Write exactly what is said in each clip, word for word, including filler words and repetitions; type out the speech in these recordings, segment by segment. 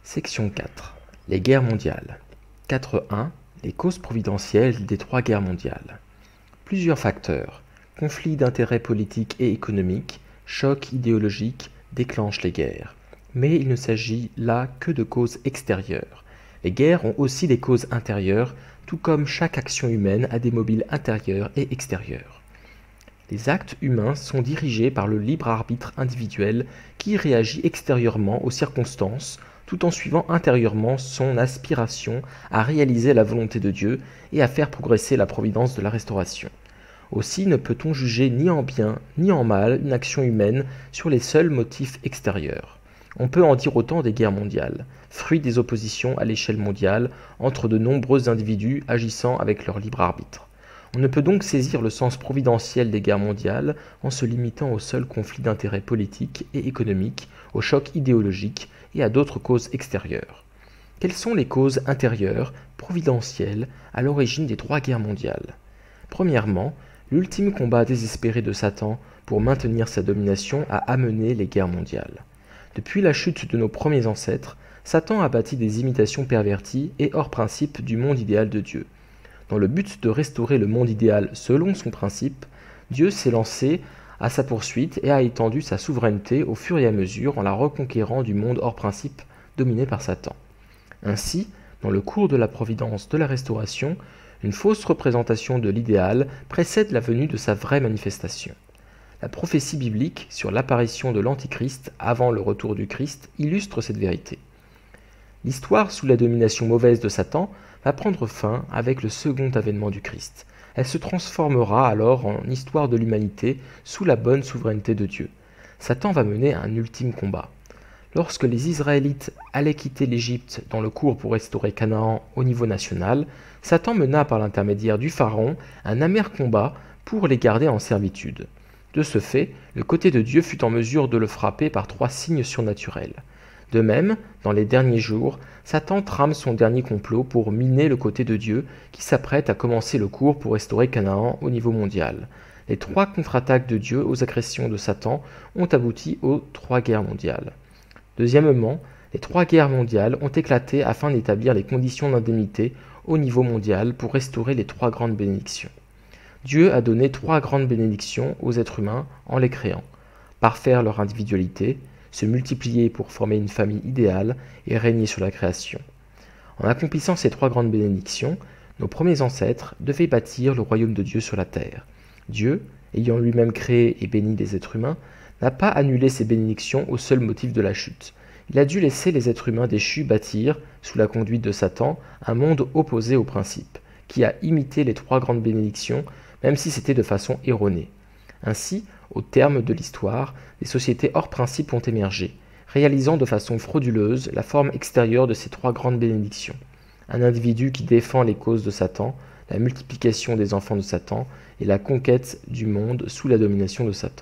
Section quatre. Les guerres mondiales. quatre point un. Les causes providentielles des trois guerres mondiales. Plusieurs facteurs, conflits d'intérêts politiques et économiques, chocs idéologiques déclenchent les guerres. Mais il ne s'agit là que de causes extérieures. Les guerres ont aussi des causes intérieures, tout comme chaque action humaine a des mobiles intérieurs et extérieurs. Les actes humains sont dirigés par le libre arbitre individuel qui réagit extérieurement aux circonstances, tout en suivant intérieurement son aspiration à réaliser la volonté de Dieu et à faire progresser la providence de la restauration. Aussi ne peut-on juger ni en bien ni en mal une action humaine sur les seuls motifs extérieurs. On peut en dire autant des guerres mondiales, fruit des oppositions à l'échelle mondiale entre de nombreux individus agissant avec leur libre arbitre. On ne peut donc saisir le sens providentiel des guerres mondiales en se limitant aux seuls conflits d'intérêts politiques et économiques, aux chocs idéologiques et à d'autres causes extérieures. Quelles sont les causes intérieures, providentielles, à l'origine des trois guerres mondiales? Premièrement, l'ultime combat désespéré de Satan pour maintenir sa domination a amené les guerres mondiales. Depuis la chute de nos premiers ancêtres, Satan a bâti des imitations perverties et hors principe du monde idéal de Dieu. Dans le but de restaurer le monde idéal selon son principe, Dieu s'est lancé à sa poursuite et a étendu sa souveraineté au fur et à mesure en la reconquérant du monde hors principe dominé par Satan. Ainsi, dans le cours de la providence de la restauration, une fausse représentation de l'idéal précède la venue de sa vraie manifestation. La prophétie biblique sur l'apparition de l'Antichrist avant le retour du Christ illustre cette vérité. L'histoire sous la domination mauvaise de Satan va prendre fin avec le second avènement du Christ. Elle se transformera alors en histoire de l'humanité sous la bonne souveraineté de Dieu. Satan va mener un ultime combat. Lorsque les Israélites allaient quitter l'Égypte dans le cours pour restaurer Canaan au niveau national, Satan mena par l'intermédiaire du Pharaon un amer combat pour les garder en servitude. De ce fait, le côté de Dieu fut en mesure de le frapper par trois signes surnaturels. De même, dans les derniers jours, Satan trame son dernier complot pour miner le côté de Dieu qui s'apprête à commencer le cours pour restaurer Canaan au niveau mondial. Les trois contre-attaques de Dieu aux agressions de Satan ont abouti aux trois guerres mondiales. Deuxièmement, les trois guerres mondiales ont éclaté afin d'établir les conditions d'indemnité au niveau mondial pour restaurer les trois grandes bénédictions. Dieu a donné trois grandes bénédictions aux êtres humains en les créant: parfaire leur individualité, se multiplier pour former une famille idéale et régner sur la création. En accomplissant ces trois grandes bénédictions, nos premiers ancêtres devaient bâtir le royaume de Dieu sur la terre. Dieu, ayant lui-même créé et béni les êtres humains, n'a pas annulé ces bénédictions au seul motif de la chute. Il a dû laisser les êtres humains déchus bâtir, sous la conduite de Satan, un monde opposé au principe, qui a imité les trois grandes bénédictions, même si c'était de façon erronée. Ainsi, au terme de l'histoire, des sociétés hors principe ont émergé, réalisant de façon frauduleuse la forme extérieure de ces trois grandes bénédictions. Un individu qui défend les causes de Satan, la multiplication des enfants de Satan et la conquête du monde sous la domination de Satan.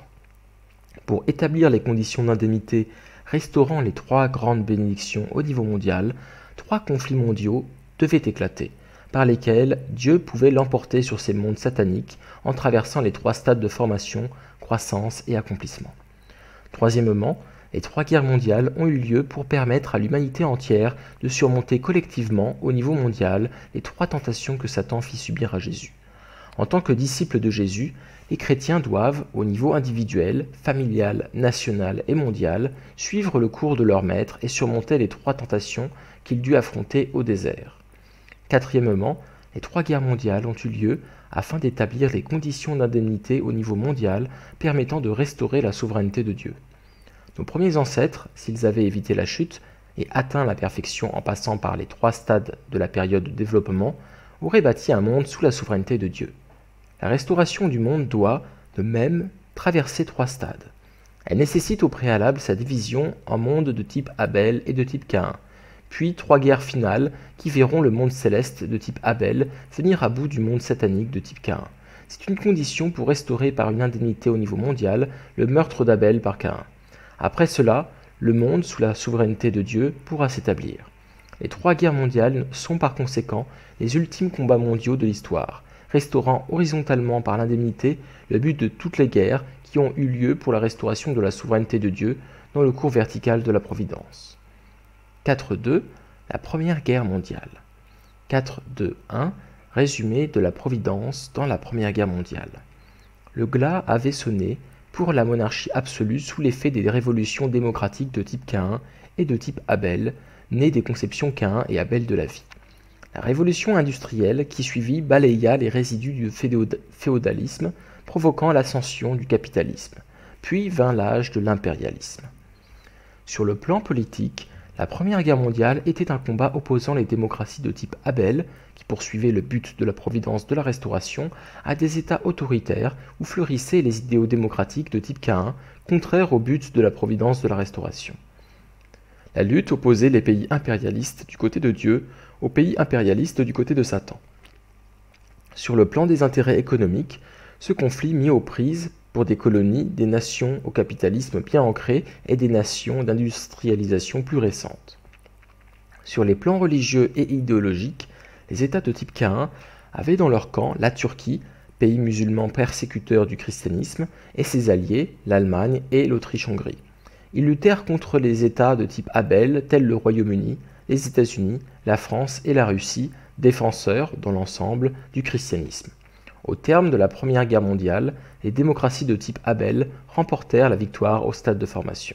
Pour établir les conditions d'indemnité restaurant les trois grandes bénédictions au niveau mondial, trois conflits mondiaux devaient éclater, par lesquels Dieu pouvait l'emporter sur ces mondes sataniques en traversant les trois stades de formation, croissance et accomplissement. Troisièmement, les trois guerres mondiales ont eu lieu pour permettre à l'humanité entière de surmonter collectivement au niveau mondial les trois tentations que Satan fit subir à Jésus. En tant que disciples de Jésus, les chrétiens doivent, au niveau individuel, familial, national et mondial, suivre le cours de leur maître et surmonter les trois tentations qu'il dut affronter au désert. Quatrièmement, les trois guerres mondiales ont eu lieu afin d'établir les conditions d'indemnité au niveau mondial permettant de restaurer la souveraineté de Dieu. Nos premiers ancêtres, s'ils avaient évité la chute et atteint la perfection en passant par les trois stades de la période de développement, auraient bâti un monde sous la souveraineté de Dieu. La restauration du monde doit, de même, traverser trois stades. Elle nécessite au préalable sa division en mondes de type Abel et de type Caïn, puis trois guerres finales qui verront le monde céleste de type Abel venir à bout du monde satanique de type Caïn. C'est une condition pour restaurer par une indemnité au niveau mondial le meurtre d'Abel par Caïn. Après cela, le monde sous la souveraineté de Dieu pourra s'établir. Les trois guerres mondiales sont par conséquent les ultimes combats mondiaux de l'histoire, restaurant horizontalement par l'indemnité le but de toutes les guerres qui ont eu lieu pour la restauration de la souveraineté de Dieu dans le cours vertical de la providence. quatre deux, la Première Guerre mondiale. quatre deux un, résumé de la Providence dans la Première Guerre mondiale. Le glas avait sonné pour la monarchie absolue sous l'effet des révolutions démocratiques de type Caïn et de type Abel, nées des conceptions Caïn et Abel de la vie. La révolution industrielle qui suivit balaya les résidus du féodalisme, provoquant l'ascension du capitalisme. Puis vint l'âge de l'impérialisme. Sur le plan politique, la Première Guerre mondiale était un combat opposant les démocraties de type Abel, qui poursuivaient le but de la providence de la Restauration, à des États autoritaires où fleurissaient les idéaux démocratiques de type Caïn, contraires au but de la providence de la Restauration. La lutte opposait les pays impérialistes du côté de Dieu aux pays impérialistes du côté de Satan. Sur le plan des intérêts économiques, ce conflit mit aux prises pour des colonies, des nations au capitalisme bien ancré et des nations d'industrialisation plus récentes. Sur les plans religieux et idéologiques, les États de type Caïn avaient dans leur camp la Turquie, pays musulman persécuteur du christianisme, et ses alliés, l'Allemagne et l'Autriche-Hongrie. Ils luttèrent contre les États de type Abel, tels le Royaume-Uni, les États-Unis, la France et la Russie, défenseurs, dans l'ensemble, du christianisme. Au terme de la Première Guerre mondiale, les démocraties de type Abel remportèrent la victoire au stade de formation.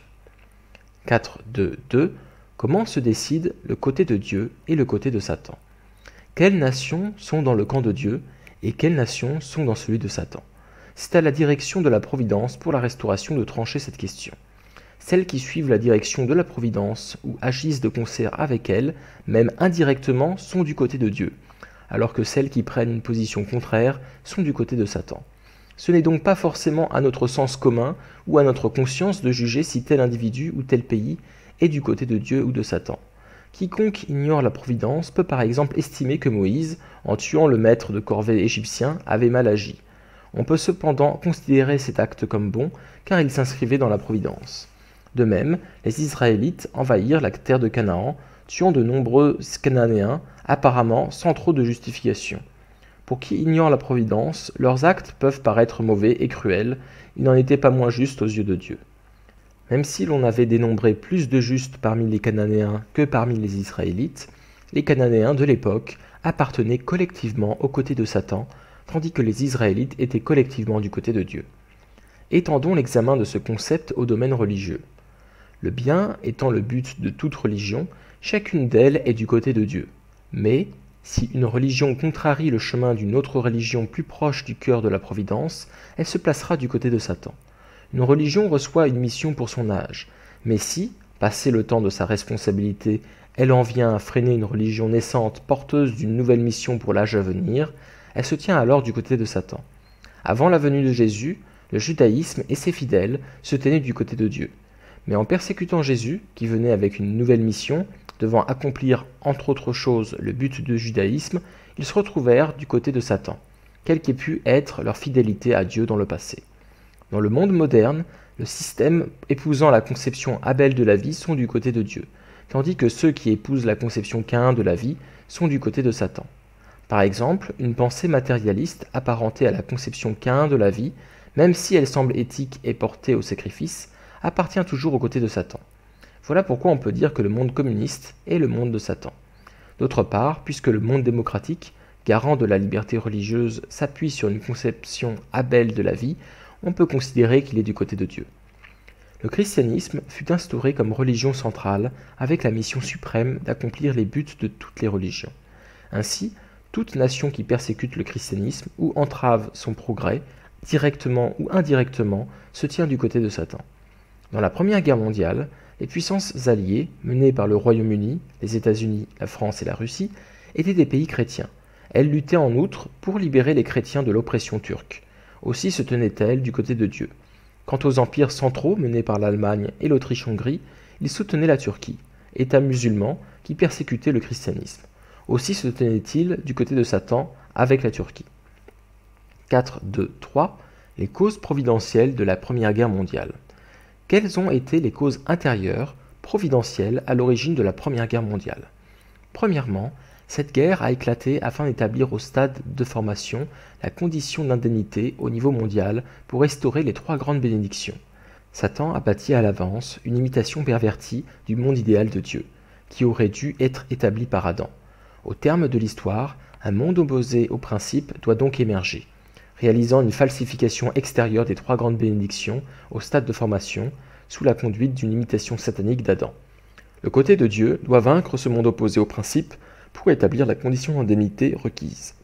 quatre deux deux. Comment se décide le côté de Dieu et le côté de Satan? Quelles nations sont dans le camp de Dieu et quelles nations sont dans celui de Satan? C'est à la direction de la Providence pour la Restauration de trancher cette question. Celles qui suivent la direction de la Providence ou agissent de concert avec elle, même indirectement, sont du côté de Dieu, alors que celles qui prennent une position contraire sont du côté de Satan. Ce n'est donc pas forcément à notre sens commun ou à notre conscience de juger si tel individu ou tel pays est du côté de Dieu ou de Satan. Quiconque ignore la Providence peut par exemple estimer que Moïse, en tuant le maître de corvée égyptien, avait mal agi. On peut cependant considérer cet acte comme bon, car il s'inscrivait dans la Providence. De même, les Israélites envahirent la terre de Canaan, tuant de nombreux Cananéens, apparemment sans trop de justification. Pour qui ignore la Providence, leurs actes peuvent paraître mauvais et cruels, ils n'en étaient pas moins justes aux yeux de Dieu. Même si l'on avait dénombré plus de justes parmi les Cananéens que parmi les Israélites, les Cananéens de l'époque appartenaient collectivement aux côtés de Satan, tandis que les Israélites étaient collectivement du côté de Dieu. Étendons l'examen de ce concept au domaine religieux. Le bien étant le but de toute religion, chacune d'elles est du côté de Dieu. Mais, si une religion contrarie le chemin d'une autre religion plus proche du cœur de la Providence, elle se placera du côté de Satan. Une religion reçoit une mission pour son âge, mais si, passé le temps de sa responsabilité, elle en vient à freiner une religion naissante porteuse d'une nouvelle mission pour l'âge à venir, elle se tient alors du côté de Satan. Avant la venue de Jésus, le judaïsme et ses fidèles se tenaient du côté de Dieu. Mais en persécutant Jésus, qui venait avec une nouvelle mission, devant accomplir entre autres choses le but du judaïsme, ils se retrouvèrent du côté de Satan, quelle qu'ait pu être leur fidélité à Dieu dans le passé. Dans le monde moderne, le système épousant la conception Abel de la vie sont du côté de Dieu, tandis que ceux qui épousent la conception Caïn de la vie sont du côté de Satan. Par exemple, une pensée matérialiste apparentée à la conception Caïn de la vie, même si elle semble éthique et portée au sacrifice, appartient toujours au côté de Satan. Voilà pourquoi on peut dire que le monde communiste est le monde de Satan. D'autre part, puisque le monde démocratique, garant de la liberté religieuse, s'appuie sur une conception Abel de la vie, on peut considérer qu'il est du côté de Dieu. Le christianisme fut instauré comme religion centrale, avec la mission suprême d'accomplir les buts de toutes les religions. Ainsi, toute nation qui persécute le christianisme ou entrave son progrès, directement ou indirectement, se tient du côté de Satan. Dans la Première Guerre mondiale, les puissances alliées, menées par le Royaume-Uni, les États-Unis, la France et la Russie, étaient des pays chrétiens. Elles luttaient en outre pour libérer les chrétiens de l'oppression turque. Aussi se tenaient-elles du côté de Dieu. Quant aux empires centraux menés par l'Allemagne et l'Autriche-Hongrie, ils soutenaient la Turquie, État musulman qui persécutait le christianisme. Aussi se tenaient-ils du côté de Satan avec la Turquie. quatre deux trois. Les causes providentielles de la Première Guerre mondiale. Quelles ont été les causes intérieures, providentielles, à l'origine de la Première Guerre mondiale? Premièrement, cette guerre a éclaté afin d'établir au stade de formation la condition d'indemnité au niveau mondial pour restaurer les trois grandes bénédictions. Satan a bâti à l'avance une imitation pervertie du monde idéal de Dieu, qui aurait dû être établi par Adam. Au terme de l'histoire, un monde opposé au principe doit donc émerger, réalisant une falsification extérieure des trois grandes bénédictions au stade de formation, sous la conduite d'une imitation satanique d'Adam. Le côté de Dieu doit vaincre ce monde opposé au principe pour établir la condition d'indemnité requise.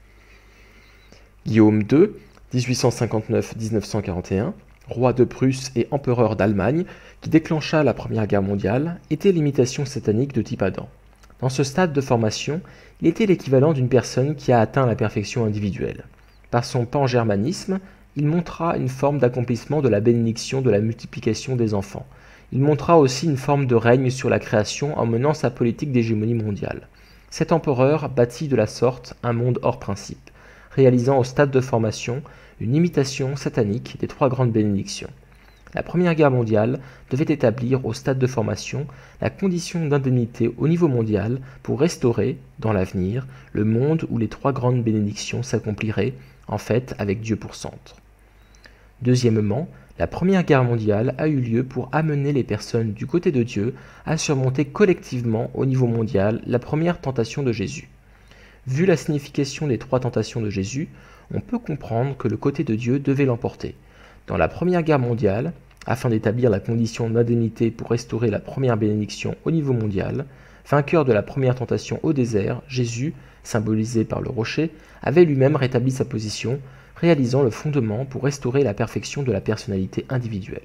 Guillaume deux, dix-huit cent cinquante-neuf à dix-neuf cent quarante et un, roi de Prusse et empereur d'Allemagne, qui déclencha la Première Guerre mondiale, était l'imitation satanique de type Adam. Dans ce stade de formation, il était l'équivalent d'une personne qui a atteint la perfection individuelle. Par son pangermanisme, il montra une forme d'accomplissement de la bénédiction de la multiplication des enfants. Il montra aussi une forme de règne sur la création en menant sa politique d'hégémonie mondiale. Cet empereur bâtit de la sorte un monde hors principe, réalisant au stade de formation une imitation satanique des trois grandes bénédictions. La Première Guerre mondiale devait établir au stade de formation la condition d'indemnité au niveau mondial pour restaurer, dans l'avenir, le monde où les trois grandes bénédictions s'accompliraient, en fait avec Dieu pour centre. Deuxièmement, la Première Guerre mondiale a eu lieu pour amener les personnes du côté de Dieu à surmonter collectivement au niveau mondial la première tentation de Jésus. Vu la signification des trois tentations de Jésus, on peut comprendre que le côté de Dieu devait l'emporter. Dans la Première Guerre mondiale, afin d'établir la condition d'indemnité pour restaurer la première bénédiction au niveau mondial, vainqueur de la première tentation au désert, Jésus, symbolisé par le rocher, avait lui-même rétabli sa position, réalisant le fondement pour restaurer la perfection de la personnalité individuelle.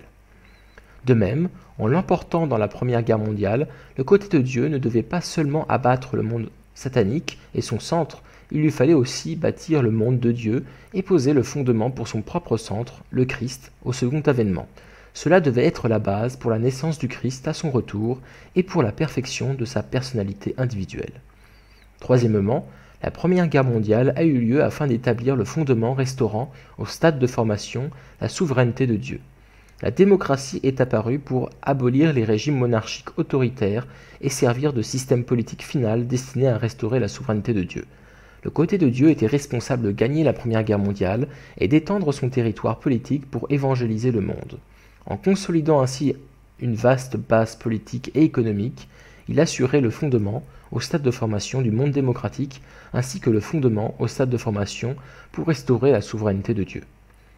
De même, en l'emportant dans la Première Guerre mondiale, le côté de Dieu ne devait pas seulement abattre le monde satanique et son centre, il lui fallait aussi bâtir le monde de Dieu et poser le fondement pour son propre centre, le Christ, au second avènement. Cela devait être la base pour la naissance du Christ à son retour et pour la perfection de sa personnalité individuelle. Troisièmement, la Première Guerre mondiale a eu lieu afin d'établir le fondement restaurant, au stade de formation, la souveraineté de Dieu. La démocratie est apparue pour abolir les régimes monarchiques autoritaires et servir de système politique final destiné à restaurer la souveraineté de Dieu. Le côté de Dieu était responsable de gagner la Première Guerre mondiale et d'étendre son territoire politique pour évangéliser le monde. En consolidant ainsi une vaste base politique et économique, il assurait le fondement, au stade de formation du monde démocratique, ainsi que le fondement au stade de formation pour restaurer la souveraineté de Dieu.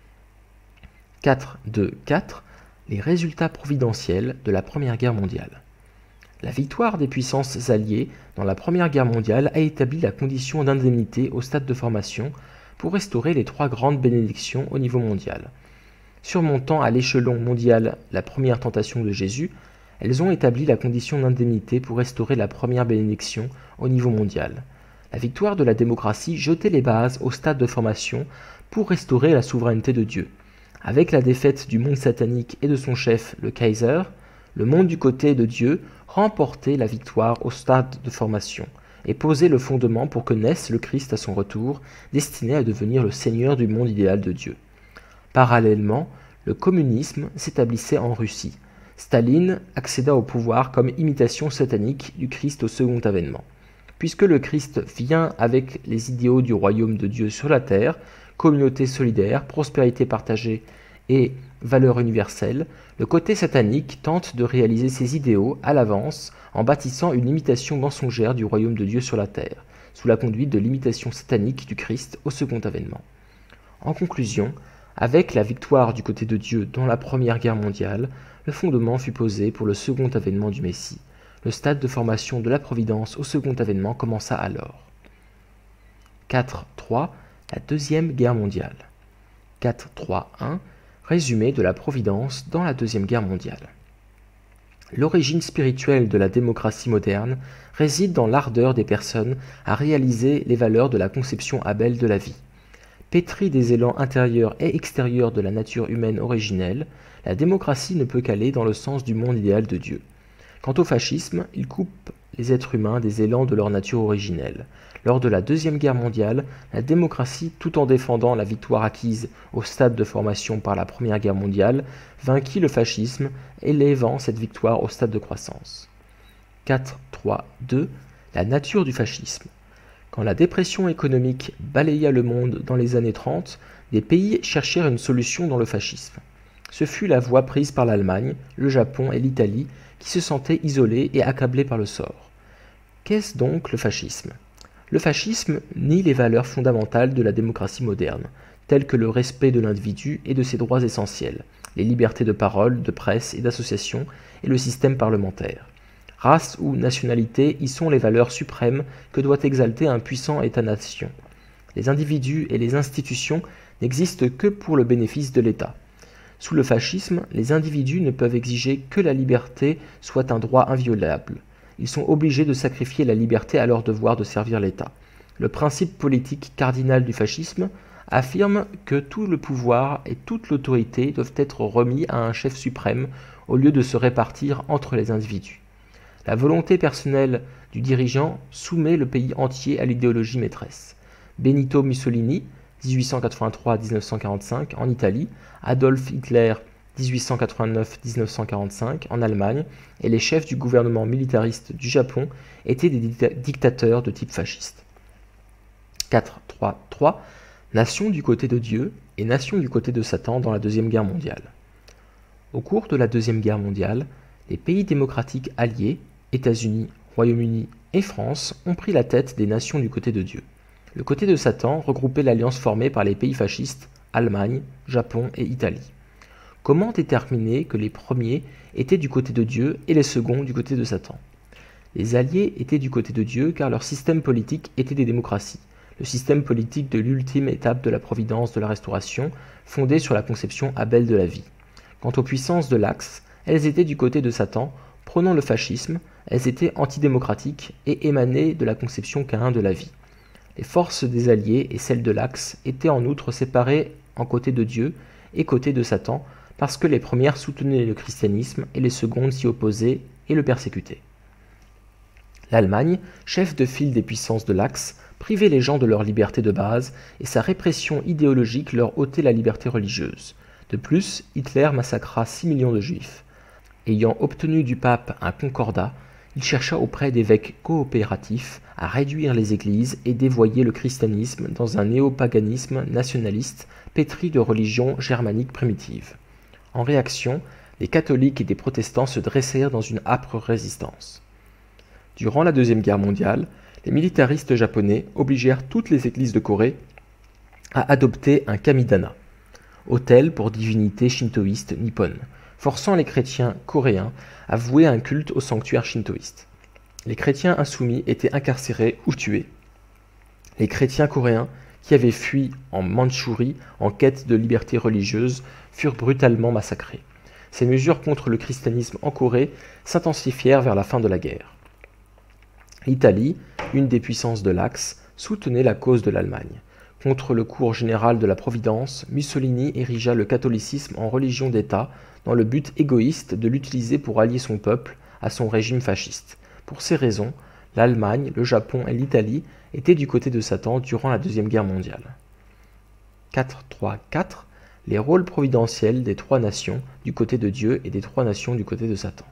quatre deux quatre. Les résultats providentiels de la Première Guerre mondiale. La victoire des puissances alliées dans la Première Guerre mondiale a établi la condition d'indemnité au stade de formation pour restaurer les trois grandes bénédictions au niveau mondial. Surmontant à l'échelon mondial la première tentation de Jésus, elles ont établi la condition d'indemnité pour restaurer la première bénédiction au niveau mondial. La victoire de la démocratie jetait les bases au stade de formation pour restaurer la souveraineté de Dieu. Avec la défaite du monde satanique et de son chef, le Kaiser, le monde du côté de Dieu remportait la victoire au stade de formation et posait le fondement pour que naisse le Christ à son retour, destiné à devenir le Seigneur du monde idéal de Dieu. Parallèlement, le communisme s'établissait en Russie. Staline accéda au pouvoir comme imitation satanique du Christ au second avènement. Puisque le Christ vient avec les idéaux du royaume de Dieu sur la terre, communauté solidaire, prospérité partagée et valeurs universelles, le côté satanique tente de réaliser ces idéaux à l'avance en bâtissant une imitation mensongère du royaume de Dieu sur la terre, sous la conduite de l'imitation satanique du Christ au second avènement. En conclusion, avec la victoire du côté de Dieu dans la Première Guerre mondiale, le fondement fut posé pour le second avènement du Messie. Le stade de formation de la Providence au second avènement commença alors. quatre trois. La Deuxième Guerre mondiale. quatre trois un. Résumé de la Providence dans la Deuxième Guerre mondiale. L'origine spirituelle de la démocratie moderne réside dans l'ardeur des personnes à réaliser les valeurs de la conception Abel de la vie. Pétrie des élans intérieurs et extérieurs de la nature humaine originelle, la démocratie ne peut qu'aller dans le sens du monde idéal de Dieu. Quant au fascisme, il coupe les êtres humains des élans de leur nature originelle. Lors de la Deuxième Guerre mondiale, la démocratie, tout en défendant la victoire acquise au stade de formation par la Première Guerre mondiale, vainquit le fascisme, élevant cette victoire au stade de croissance. quatre trois deux. La nature du fascisme. Quand la dépression économique balaya le monde dans les années trente, des pays cherchèrent une solution dans le fascisme. Ce fut la voie prise par l'Allemagne, le Japon et l'Italie qui se sentaient isolés et accablés par le sort. Qu'est-ce donc le fascisme? Le fascisme nie les valeurs fondamentales de la démocratie moderne, telles que le respect de l'individu et de ses droits essentiels, les libertés de parole, de presse et d'association, et le système parlementaire. Race ou nationalité y sont les valeurs suprêmes que doit exalter un puissant État-nation. Les individus et les institutions n'existent que pour le bénéfice de l'État. Sous le fascisme, les individus ne peuvent exiger que la liberté soit un droit inviolable. Ils sont obligés de sacrifier la liberté à leur devoir de servir l'État. Le principe politique cardinal du fascisme affirme que tout le pouvoir et toute l'autorité doivent être remis à un chef suprême au lieu de se répartir entre les individus. La volonté personnelle du dirigeant soumet le pays entier à l'idéologie maîtresse. Benito Mussolini, dix-huit cent quatre-vingt-trois à dix-neuf cent quarante-cinq en Italie, Adolf Hitler, dix-huit cent quatre-vingt-neuf à dix-neuf cent quarante-cinq en Allemagne, et les chefs du gouvernement militariste du Japon étaient des dictateurs de type fasciste. quatre trois trois Nation du côté de Dieu et nation du côté de Satan dans la Deuxième Guerre mondiale. Au cours de la Deuxième Guerre mondiale, les pays démocratiques alliés, États-Unis, Royaume-Uni et France, ont pris la tête des nations du côté de Dieu. Le côté de Satan regroupait l'alliance formée par les pays fascistes, Allemagne, Japon et Italie. Comment déterminer que les premiers étaient du côté de Dieu et les seconds du côté de Satan? Les alliés étaient du côté de Dieu car leur système politique était des démocraties, le système politique de l'ultime étape de la providence de la restauration, fondé sur la conception Abel de la vie. Quant aux puissances de l'Axe, elles étaient du côté de Satan, prônant le fascisme, elles étaient antidémocratiques et émanaient de la conception Caïn de la vie. Les forces des alliés et celles de l'Axe étaient en outre séparées en côté de Dieu et côté de Satan, parce que les premières soutenaient le christianisme et les secondes s'y opposaient et le persécutaient. L'Allemagne, chef de file des puissances de l'Axe, privait les gens de leur liberté de base et sa répression idéologique leur ôtait la liberté religieuse. De plus, Hitler massacra six millions de juifs. Ayant obtenu du pape un concordat, il chercha auprès d'évêques coopératifs à réduire les églises et dévoyer le christianisme dans un néopaganisme nationaliste pétri de religion germanique primitive. En réaction, les catholiques et des protestants se dressèrent dans une âpre résistance. Durant la Deuxième Guerre mondiale, les militaristes japonais obligèrent toutes les églises de Corée à adopter un kamidana, autel pour divinité shintoïste nippone, forçant les chrétiens coréens à vouer un culte au sanctuaire shintoïste. Les chrétiens insoumis étaient incarcérés ou tués. Les chrétiens coréens, qui avaient fui en Mandchourie en quête de liberté religieuse, furent brutalement massacrés. Ces mesures contre le christianisme en Corée s'intensifièrent vers la fin de la guerre. L'Italie, une des puissances de l'Axe, soutenait la cause de l'Allemagne. Contre le cours général de la Providence, Mussolini érigea le catholicisme en religion d'État dans le but égoïste de l'utiliser pour allier son peuple à son régime fasciste. Pour ces raisons, l'Allemagne, le Japon et l'Italie étaient du côté de Satan durant la Deuxième Guerre mondiale. quatre trois quatre Les rôles providentiels des trois nations du côté de Dieu et des trois nations du côté de Satan.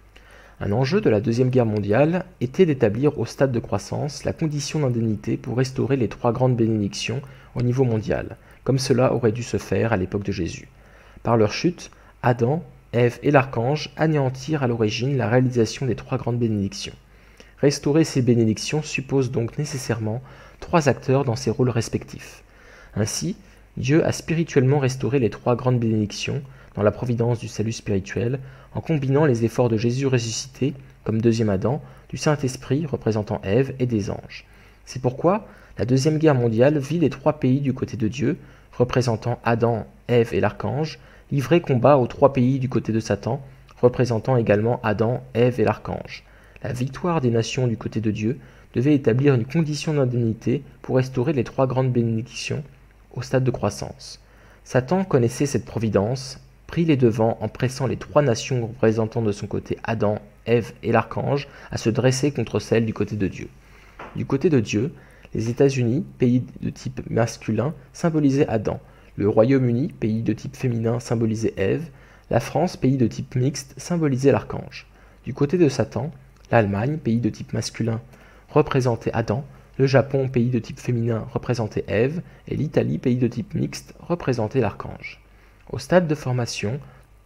Un enjeu de la Deuxième Guerre mondiale était d'établir au stade de croissance la condition d'indemnité pour restaurer les trois grandes bénédictions au niveau mondial, comme cela aurait dû se faire à l'époque de Jésus. Par leur chute, Adam, Ève et l'archange anéantirent à l'origine la réalisation des trois grandes bénédictions. Restaurer ces bénédictions suppose donc nécessairement trois acteurs dans ces rôles respectifs. Ainsi, Dieu a spirituellement restauré les trois grandes bénédictions dans la providence du salut spirituel, en combinant les efforts de Jésus ressuscité, comme deuxième Adam, du Saint-Esprit représentant Ève et des anges. C'est pourquoi la Deuxième Guerre mondiale vit les trois pays du côté de Dieu, représentant Adam, Ève et l'archange, livrer combat aux trois pays du côté de Satan, représentant également Adam, Ève et l'archange. La victoire des nations du côté de Dieu devait établir une condition d'indemnité pour restaurer les trois grandes bénédictions au stade de croissance. Satan connaissait cette providence, prit les devants en pressant les trois nations représentant de son côté Adam, Ève et l'archange à se dresser contre celles du côté de Dieu. Du côté de Dieu, les États-Unis, pays de type masculin, symbolisaient Adam, le Royaume-Uni, pays de type féminin, symbolisait Ève, la France, pays de type mixte, symbolisait l'archange. Du côté de Satan, l'Allemagne, pays de type masculin, représentait Adam, le Japon, pays de type féminin, représentait Ève, et l'Italie, pays de type mixte, représentait l'archange. Au stade de formation,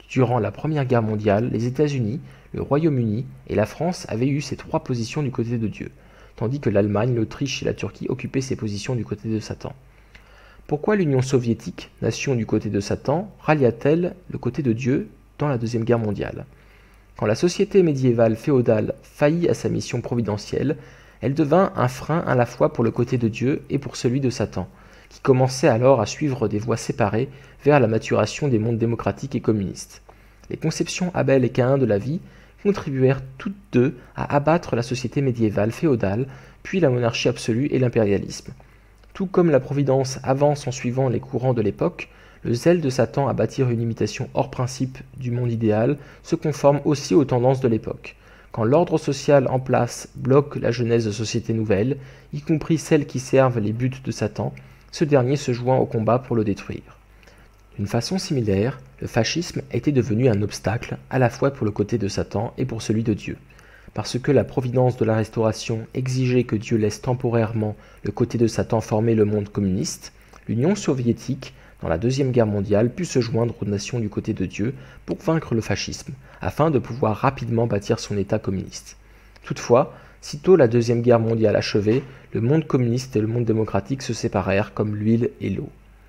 Durant la Première Guerre mondiale, les États-Unis, le Royaume-Uni et la France avaient eu ces trois positions du côté de Dieu, tandis que l'Allemagne, l'Autriche et la Turquie occupaient ces positions du côté de Satan. Pourquoi l'Union soviétique, nation du côté de Satan, rallia-t-elle le côté de Dieu dans la Deuxième Guerre mondiale? Quand la société médiévale féodale faillit à sa mission providentielle, elle devint un frein à la fois pour le côté de Dieu et pour celui de Satan, qui commençait alors à suivre des voies séparées vers la maturation des mondes démocratiques et communistes. Les conceptions Abel et Caïn de la vie contribuèrent toutes deux à abattre la société médiévale féodale, puis la monarchie absolue et l'impérialisme. Tout comme la Providence avance en suivant les courants de l'époque, le zèle de Satan à bâtir une imitation hors principe du monde idéal se conforme aussi aux tendances de l'époque. Quand l'ordre social en place bloque la genèse de sociétés nouvelles, y compris celles qui servent les buts de Satan, ce dernier se joint au combat pour le détruire. D'une façon similaire, le fascisme était devenu un obstacle à la fois pour le côté de Satan et pour celui de Dieu. Parce que la providence de la Restauration exigeait que Dieu laisse temporairement le côté de Satan former le monde communiste, l'Union soviétique, dans la Deuxième Guerre mondiale, put se joindre aux nations du côté de Dieu pour vaincre le fascisme, afin de pouvoir rapidement bâtir son État communiste. Toutefois, sitôt la Deuxième Guerre mondiale achevée, le monde communiste et le monde démocratique se séparèrent comme l'huile et l'eau.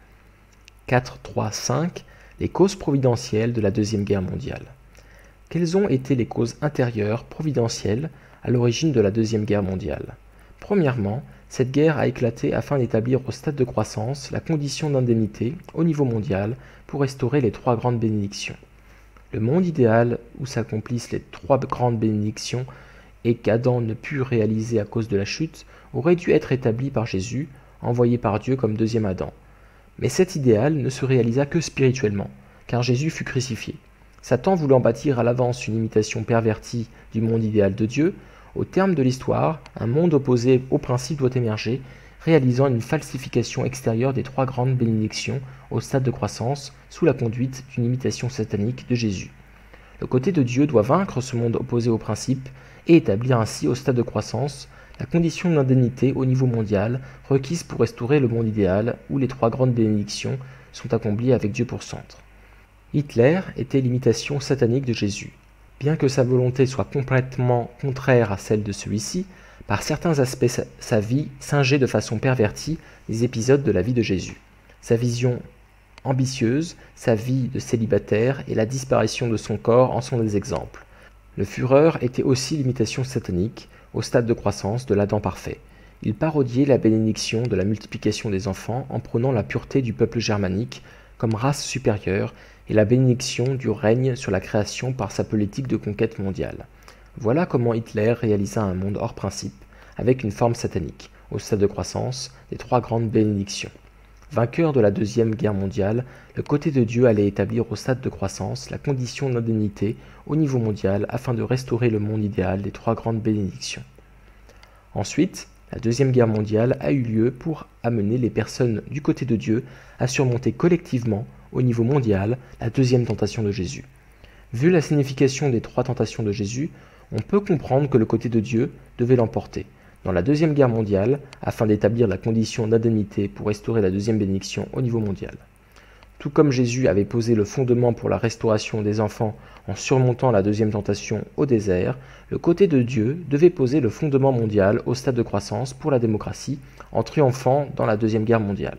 quatre, trois, cinq. Les causes providentielles de la Deuxième Guerre mondiale. Quelles ont été les causes intérieures providentielles à l'origine de la Deuxième Guerre mondiale? Premièrement, cette guerre a éclaté afin d'établir au stade de croissance la condition d'indemnité au niveau mondial pour restaurer les trois grandes bénédictions. Le monde idéal où s'accomplissent les trois grandes bénédictions et qu'Adam ne put réaliser à cause de la chute aurait dû être établi par Jésus, envoyé par Dieu comme deuxième Adam. Mais cet idéal ne se réalisa que spirituellement, car Jésus fut crucifié. Satan voulant bâtir à l'avance une imitation pervertie du monde idéal de Dieu, au terme de l'histoire, un monde opposé au principe doit émerger, réalisant une falsification extérieure des trois grandes bénédictions au stade de croissance, sous la conduite d'une imitation satanique de Jésus. Le côté de Dieu doit vaincre ce monde opposé au principe et établir ainsi au stade de croissance la condition d'indemnité au niveau mondial requise pour restaurer le monde idéal où les trois grandes bénédictions sont accomplies avec Dieu pour centre. Hitler était l'imitation satanique de Jésus. Bien que sa volonté soit complètement contraire à celle de celui-ci, par certains aspects sa vie singeait de façon pervertie les épisodes de la vie de Jésus. Sa vision ambitieuse, sa vie de célibataire et la disparition de son corps en sont des exemples. Le Führer était aussi l'imitation satanique, au stade de croissance de l'Adam parfait. Il parodiait la bénédiction de la multiplication des enfants en prônant la pureté du peuple germanique comme race supérieure et la bénédiction du règne sur la création par sa politique de conquête mondiale. Voilà comment Hitler réalisa un monde hors principe, avec une forme satanique, au stade de croissance, des trois grandes bénédictions. Vainqueur de la Deuxième Guerre mondiale, le côté de Dieu allait établir au stade de croissance la condition d'indemnité au niveau mondial afin de restaurer le monde idéal des trois grandes bénédictions. Ensuite, la Deuxième Guerre mondiale a eu lieu pour amener les personnes du côté de Dieu à surmonter collectivement, au niveau mondial, la deuxième tentation de Jésus. Vu la signification des trois tentations de Jésus, on peut comprendre que le côté de Dieu devait l'emporter. Dans la Deuxième Guerre mondiale, afin d'établir la condition d'indemnité pour restaurer la deuxième bénédiction au niveau mondial. Tout comme Jésus avait posé le fondement pour la restauration des enfants en surmontant la deuxième tentation au désert, le côté de Dieu devait poser le fondement mondial au stade de croissance pour la démocratie en triomphant dans la Deuxième Guerre mondiale.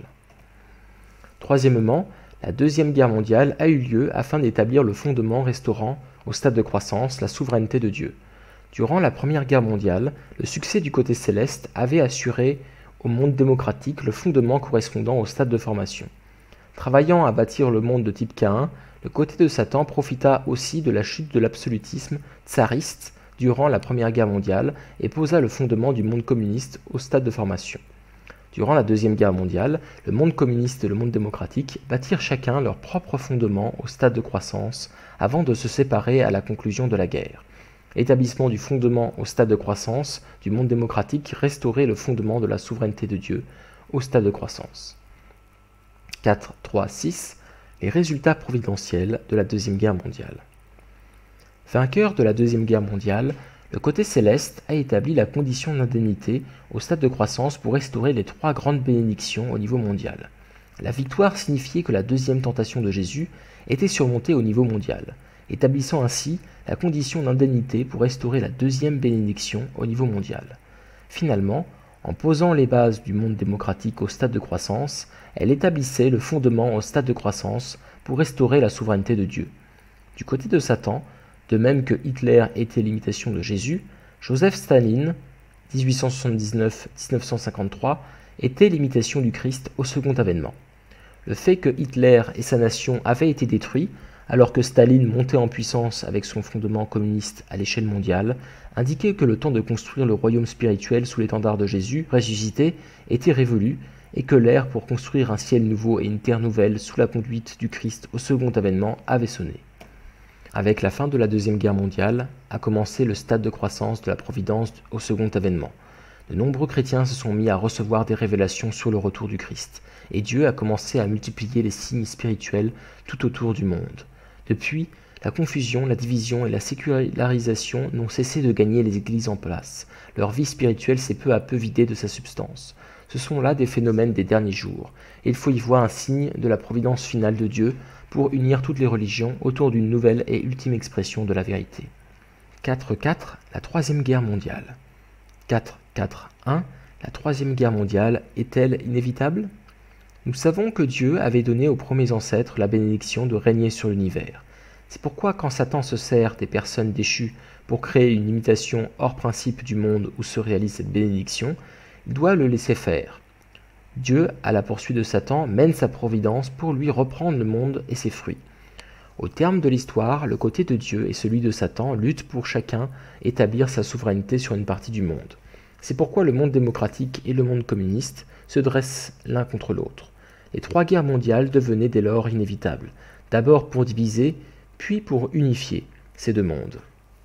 Troisièmement, la Deuxième Guerre mondiale a eu lieu afin d'établir le fondement restaurant au stade de croissance la souveraineté de Dieu. Durant la Première Guerre mondiale, le succès du côté céleste avait assuré au monde démocratique le fondement correspondant au stade de formation. Travaillant à bâtir le monde de type Caïn, le côté de Satan profita aussi de la chute de l'absolutisme tsariste durant la Première Guerre mondiale et posa le fondement du monde communiste au stade de formation. Durant la Deuxième Guerre mondiale, le monde communiste et le monde démocratique bâtirent chacun leur propre fondement au stade de croissance avant de se séparer à la conclusion de la guerre. L'établissement du fondement au stade de croissance du monde démocratique restaurait le fondement de la souveraineté de Dieu au stade de croissance. quatre, trois, six. Les résultats providentiels de la Deuxième Guerre mondiale. Vainqueur de la Deuxième Guerre mondiale, le côté céleste a établi la condition d'indemnité au stade de croissance pour restaurer les trois grandes bénédictions au niveau mondial. La victoire signifiait que la deuxième tentation de Jésus était surmonté au niveau mondial, établissant ainsi la condition d'indemnité pour restaurer la deuxième bénédiction au niveau mondial. Finalement, en posant les bases du monde démocratique au stade de croissance, elle établissait le fondement au stade de croissance pour restaurer la souveraineté de Dieu. Du côté de Satan, de même que Hitler était l'imitation de Jésus, Joseph Staline, dix-huit cent soixante-dix-neuf à dix-neuf cent cinquante-trois, était l'imitation du Christ au second avènement. Le fait que Hitler et sa nation avaient été détruits, alors que Staline montait en puissance avec son fondement communiste à l'échelle mondiale, indiquait que le temps de construire le royaume spirituel sous l'étendard de Jésus, ressuscité, était révolu, et que l'ère pour construire un ciel nouveau et une terre nouvelle sous la conduite du Christ au second avènement avait sonné. Avec la fin de la Deuxième Guerre mondiale, a commencé le stade de croissance de la providence au second avènement. De nombreux chrétiens se sont mis à recevoir des révélations sur le retour du Christ, et Dieu a commencé à multiplier les signes spirituels tout autour du monde. Depuis, la confusion, la division et la sécularisation n'ont cessé de gagner les églises en place. Leur vie spirituelle s'est peu à peu vidée de sa substance. Ce sont là des phénomènes des derniers jours, et il faut y voir un signe de la providence finale de Dieu pour unir toutes les religions autour d'une nouvelle et ultime expression de la vérité. quatre quatre. La Troisième Guerre mondiale. quatre quatre un. La Troisième Guerre mondiale est-elle inévitable ? Nous savons que Dieu avait donné aux premiers ancêtres la bénédiction de régner sur l'univers. C'est pourquoi quand Satan se sert des personnes déchues pour créer une imitation hors principe du monde où se réalise cette bénédiction, il doit le laisser faire. Dieu, à la poursuite de Satan, mène sa providence pour lui reprendre le monde et ses fruits. Au terme de l'histoire, le côté de Dieu et celui de Satan luttent pour chacun établir sa souveraineté sur une partie du monde. C'est pourquoi le monde démocratique et le monde communiste se dressent l'un contre l'autre. Les trois guerres mondiales devenaient dès lors inévitables, d'abord pour diviser, puis pour unifier ces deux mondes.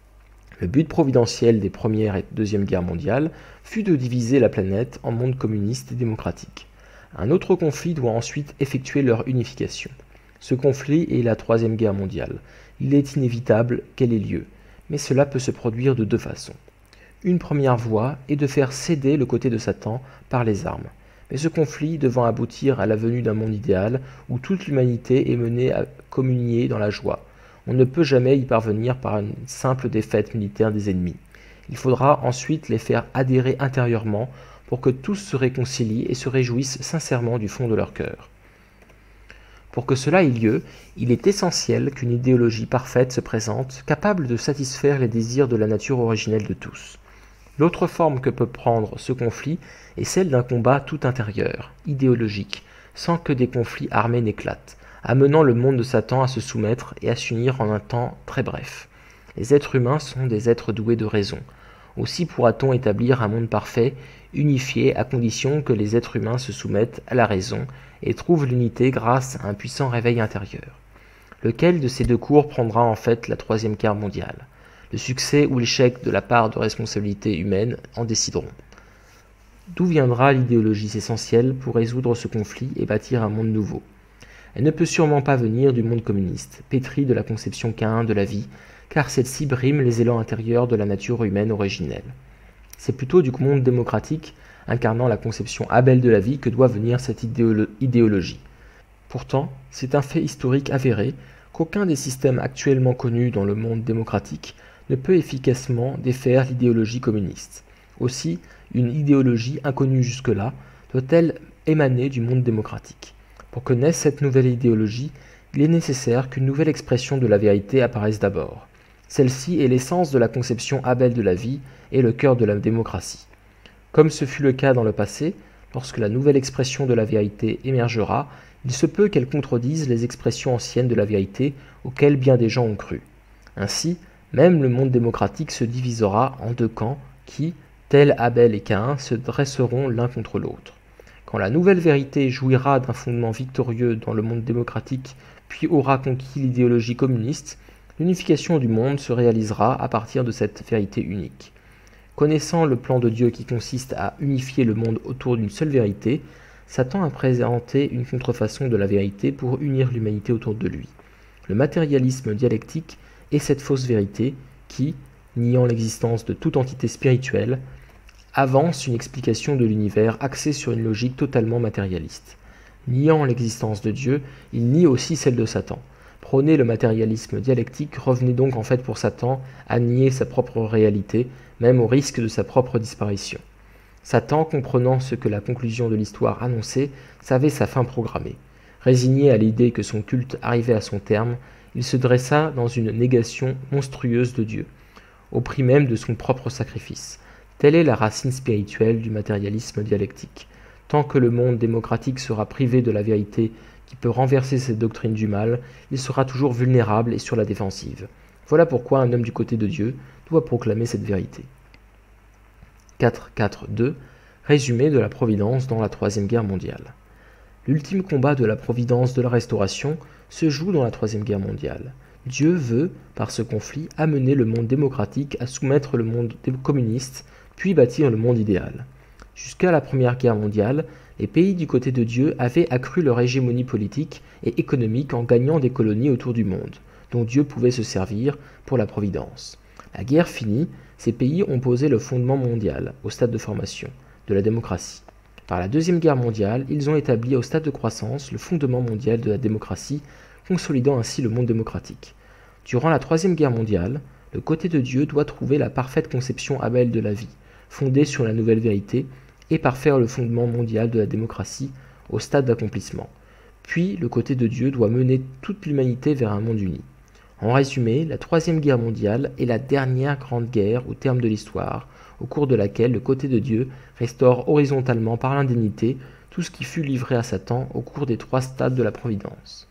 Le but providentiel des Première et Deuxième Guerres mondiales fut de diviser la planète en mondes communistes et démocratiques. Un autre conflit doit ensuite effectuer leur unification. Ce conflit est la Troisième Guerre mondiale. Il est inévitable qu'elle ait lieu, mais cela peut se produire de deux façons. Une première voie est de faire céder le côté de Satan par les armes, mais ce conflit devant aboutir à la venue d'un monde idéal où toute l'humanité est menée à communier dans la joie. On ne peut jamais y parvenir par une simple défaite militaire des ennemis. Il faudra ensuite les faire adhérer intérieurement pour que tous se réconcilient et se réjouissent sincèrement du fond de leur cœur. Pour que cela ait lieu, il est essentiel qu'une idéologie parfaite se présente, capable de satisfaire les désirs de la nature originelle de tous. L'autre forme que peut prendre ce conflit est celle d'un combat tout intérieur, idéologique, sans que des conflits armés n'éclatent, amenant le monde de Satan à se soumettre et à s'unir en un temps très bref. Les êtres humains sont des êtres doués de raison. Aussi pourra-t-on établir un monde parfait, unifié, à condition que les êtres humains se soumettent à la raison et trouvent l'unité grâce à un puissant réveil intérieur. Lequel de ces deux cours prendra en fait la Troisième Guerre mondiale ? Le succès ou l'échec de la part de responsabilité humaine en décideront. D'où viendra l'idéologie essentielle pour résoudre ce conflit et bâtir un monde nouveau ? Elle ne peut sûrement pas venir du monde communiste, pétri de la conception caïn de la vie, car celle-ci brime les élans intérieurs de la nature humaine originelle. C'est plutôt du monde démocratique, incarnant la conception Abel de la vie, que doit venir cette idéolo- idéologie. Pourtant, c'est un fait historique avéré qu'aucun des systèmes actuellement connus dans le monde démocratique ne peut efficacement défaire l'idéologie communiste. Aussi, une idéologie inconnue jusque-là doit-elle émaner du monde démocratique. Pour que naisse cette nouvelle idéologie, il est nécessaire qu'une nouvelle expression de la vérité apparaisse d'abord. Celle-ci est l'essence de la conception Abel de la vie et le cœur de la démocratie. Comme ce fut le cas dans le passé, lorsque la nouvelle expression de la vérité émergera, il se peut qu'elle contredise les expressions anciennes de la vérité auxquelles bien des gens ont cru. Ainsi, même le monde démocratique se divisera en deux camps qui, tels Abel et Caïn, se dresseront l'un contre l'autre. Quand la nouvelle vérité jouira d'un fondement victorieux dans le monde démocratique, puis aura conquis l'idéologie communiste, l'unification du monde se réalisera à partir de cette vérité unique. Connaissant le plan de Dieu qui consiste à unifier le monde autour d'une seule vérité, Satan a présenté une contrefaçon de la vérité pour unir l'humanité autour de lui. Le matérialisme dialectique est cette fausse vérité qui, niant l'existence de toute entité spirituelle, avance une explication de l'univers axée sur une logique totalement matérialiste. Niant l'existence de Dieu, il nie aussi celle de Satan, Prôner le matérialisme dialectique revenait donc en fait pour Satan à nier sa propre réalité, même au risque de sa propre disparition. Satan, comprenant ce que la conclusion de l'histoire annonçait, savait sa fin programmée. Résigné à l'idée que son culte arrivait à son terme, il se dressa dans une négation monstrueuse de Dieu, au prix même de son propre sacrifice. Telle est la racine spirituelle du matérialisme dialectique. Tant que le monde démocratique sera privé de la vérité qui peut renverser cette doctrine du mal, il sera toujours vulnérable et sur la défensive. Voilà pourquoi un homme du côté de Dieu doit proclamer cette vérité. quatre quatre deux Résumé de la Providence dans la Troisième Guerre mondiale. L'ultime combat de la Providence de la Restauration se joue dans la Troisième Guerre mondiale. Dieu veut, par ce conflit, amener le monde démocratique à soumettre le monde communiste, puis bâtir le monde idéal. Jusqu'à la Première Guerre mondiale, les pays du côté de Dieu avaient accru leur hégémonie politique et économique en gagnant des colonies autour du monde, dont Dieu pouvait se servir pour la Providence. La guerre finie, ces pays ont posé le fondement mondial, au stade de formation, de la démocratie. Par la Deuxième Guerre mondiale, ils ont établi au stade de croissance le fondement mondial de la démocratie, consolidant ainsi le monde démocratique. Durant la Troisième Guerre mondiale, le côté de Dieu doit trouver la parfaite conception Abel de la vie, fondée sur la nouvelle vérité, et parfaire le fondement mondial de la démocratie au stade d'accomplissement. Puis, le côté de Dieu doit mener toute l'humanité vers un monde uni. En résumé, la Troisième Guerre mondiale est la dernière grande guerre au terme de l'histoire, au cours de laquelle le côté de Dieu restaure horizontalement par l'indemnité tout ce qui fut livré à Satan au cours des trois stades de la Providence.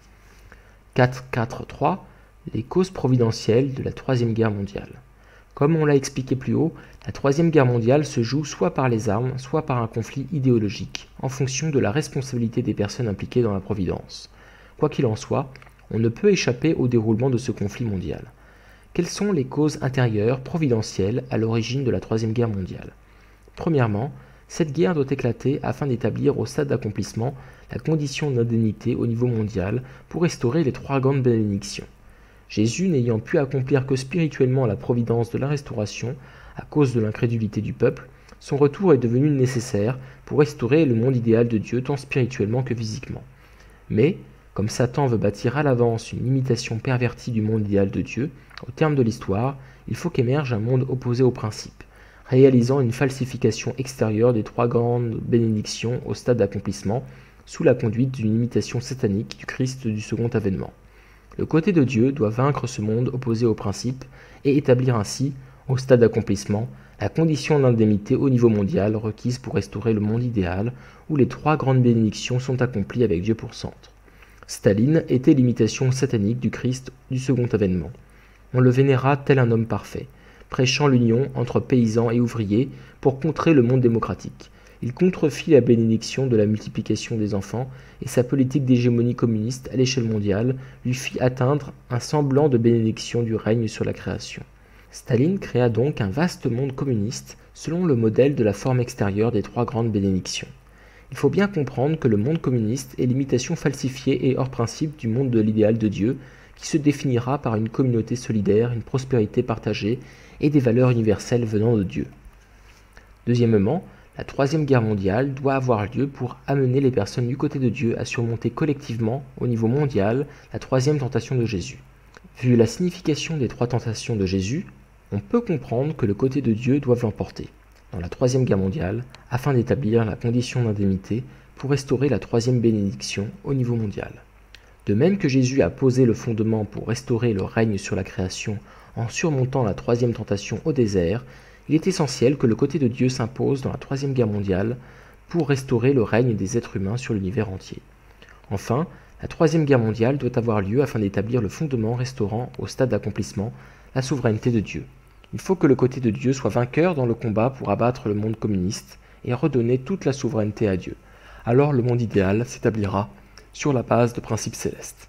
quatre quatre trois Les causes providentielles de la Troisième Guerre mondiale. Comme on l'a expliqué plus haut, la Troisième Guerre mondiale se joue soit par les armes, soit par un conflit idéologique, en fonction de la responsabilité des personnes impliquées dans la Providence. Quoi qu'il en soit, on ne peut échapper au déroulement de ce conflit mondial. Quelles sont les causes intérieures providentielles à l'origine de la Troisième Guerre mondiale? Premièrement, cette guerre doit éclater afin d'établir au stade d'accomplissement la condition d'indemnité au niveau mondial pour restaurer les trois grandes bénédictions. Jésus n'ayant pu accomplir que spirituellement la providence de la restauration à cause de l'incrédulité du peuple, son retour est devenu nécessaire pour restaurer le monde idéal de Dieu tant spirituellement que physiquement. Mais, comme Satan veut bâtir à l'avance une imitation pervertie du monde idéal de Dieu, au terme de l'histoire, il faut qu'émerge un monde opposé au principe, réalisant une falsification extérieure des trois grandes bénédictions au stade d'accomplissement, sous la conduite d'une imitation satanique du Christ du second avènement. Le côté de Dieu doit vaincre ce monde opposé au principe et établir ainsi, au stade d'accomplissement, la condition d'indemnité au niveau mondial requise pour restaurer le monde idéal où les trois grandes bénédictions sont accomplies avec Dieu pour centre. Staline était l'imitation satanique du Christ du second avènement. On le vénéra tel un homme parfait, prêchant l'union entre paysans et ouvriers pour contrer le monde démocratique. Il contrefit la bénédiction de la multiplication des enfants et sa politique d'hégémonie communiste à l'échelle mondiale lui fit atteindre un semblant de bénédiction du règne sur la création. Staline créa donc un vaste monde communiste selon le modèle de la forme extérieure des trois grandes bénédictions. Il faut bien comprendre que le monde communiste est l'imitation falsifiée et hors principe du monde de l'idéal de Dieu qui se définira par une communauté solidaire, une prospérité partagée et des valeurs universelles venant de Dieu. Deuxièmement, la Troisième Guerre mondiale doit avoir lieu pour amener les personnes du côté de Dieu à surmonter collectivement, au niveau mondial, la troisième tentation de Jésus. Vu la signification des trois tentations de Jésus, on peut comprendre que le côté de Dieu doit l'emporter dans la Troisième Guerre mondiale afin d'établir la condition d'indemnité pour restaurer la troisième bénédiction au niveau mondial. De même que Jésus a posé le fondement pour restaurer le règne sur la création en surmontant la troisième tentation au désert, il est essentiel que le côté de Dieu s'impose dans la Troisième Guerre mondiale pour restaurer le règne des êtres humains sur l'univers entier. Enfin, la Troisième Guerre mondiale doit avoir lieu afin d'établir le fondement restaurant au stade d'accomplissement la souveraineté de Dieu. Il faut que le côté de Dieu soit vainqueur dans le combat pour abattre le monde communiste et redonner toute la souveraineté à Dieu. Alors le monde idéal s'établira sur la base de principes célestes.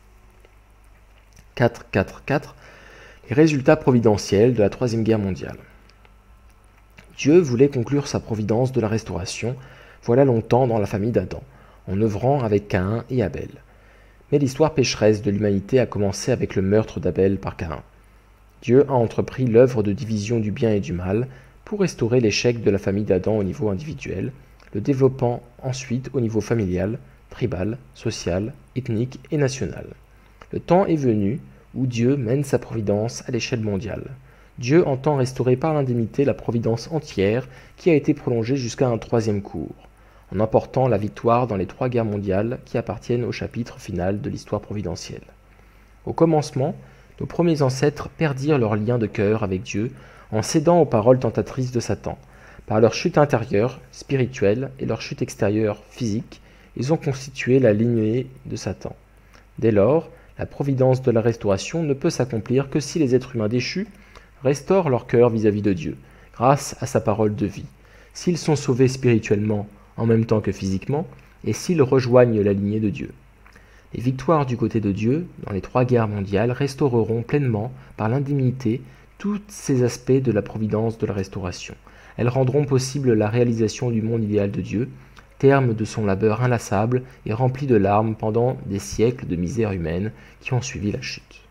quatre quatre quatre Les résultats providentiels de la Troisième Guerre mondiale. Dieu voulait conclure sa providence de la restauration, voilà longtemps dans la famille d'Adam, en œuvrant avec Caïn et Abel. Mais l'histoire pécheresse de l'humanité a commencé avec le meurtre d'Abel par Caïn. Dieu a entrepris l'œuvre de division du bien et du mal pour restaurer l'échec de la famille d'Adam au niveau individuel, le développant ensuite au niveau familial, tribal, social, ethnique et national. Le temps est venu où Dieu mène sa providence à l'échelle mondiale. Dieu entend restaurer par l'indemnité la providence entière qui a été prolongée jusqu'à un troisième cours, en emportant la victoire dans les trois guerres mondiales qui appartiennent au chapitre final de l'histoire providentielle. Au commencement, nos premiers ancêtres perdirent leur lien de cœur avec Dieu en cédant aux paroles tentatrices de Satan. Par leur chute intérieure, spirituelle, et leur chute extérieure, physique, ils ont constitué la lignée de Satan. Dès lors, la providence de la restauration ne peut s'accomplir que si les êtres humains déchus restaurent leur cœur vis-à-vis de Dieu, grâce à sa parole de vie, s'ils sont sauvés spirituellement en même temps que physiquement, et s'ils rejoignent la lignée de Dieu. Les victoires du côté de Dieu, dans les trois guerres mondiales, restaureront pleinement, par l'indemnité, tous ces aspects de la providence de la restauration. Elles rendront possible la réalisation du monde idéal de Dieu, terme de son labeur inlassable et rempli de larmes pendant des siècles de misère humaine qui ont suivi la chute.